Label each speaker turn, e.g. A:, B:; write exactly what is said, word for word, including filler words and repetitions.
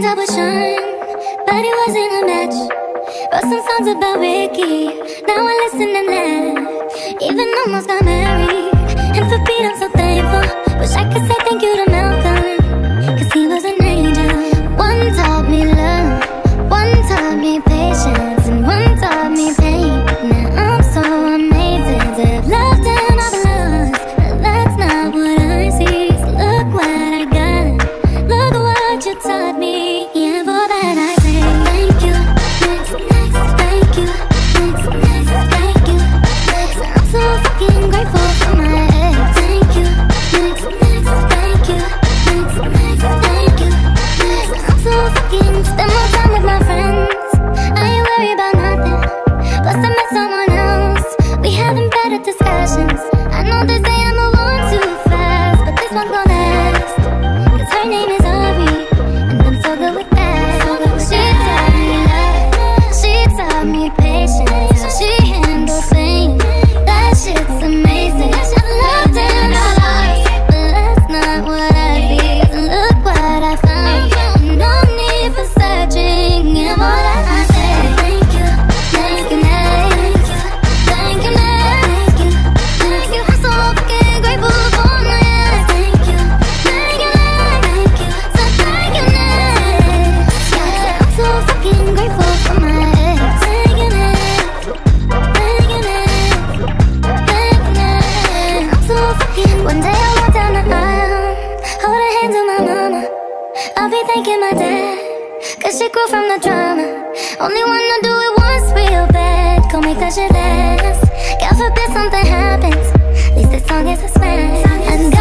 A: up with Sean, but it wasn't a match. Wrote some songs about Ricky, now I listen and laugh. Even almost got married, and for Pete I'm so thankful. Wish I could say thank you to Malcolm, cause he was an angel. One taught me love, one taught me patience, and one taught me pain. Now I'm so amazing to have loved and I've lost, but that's not what I see. So look what I got, look what you taught me. Yeah, for that I say thank you, next, next, thank you, next, next, thank you, next. I'm so fucking grateful for my ex. Thank you, next, next, thank you, next, next, thank you, next. I'm so fucking spend more time with my friends. I ain't worried about nothing. Plus I met someone else. We having better discussions. I know they say I move on too fast, but this one's gonna last. Cause her name is Ari, and I'm so good with that. She taught me love, she taught me patience, she handles pain. That shit's amazing. I've loved and I lost, but that's not what I feel. Look what I found, no need for searching. And what I say, thank you, thank you, thank you, thank you, thank you, thank you. I'm so fucking grateful for my ex. Thank you, thank you, thank you, so thank you, next. Yeah, I'm so fucking grateful for my ex. Thank you, next, thank you, next, thank you, next. I'm so fucking. One day I walk down the aisle, hold her hands with my mama. I'll be thanking my dad, cause she grew from the drama. Only wanna do it once real bad, go make that shit last. God forbid something happens, at least this song is a smash. I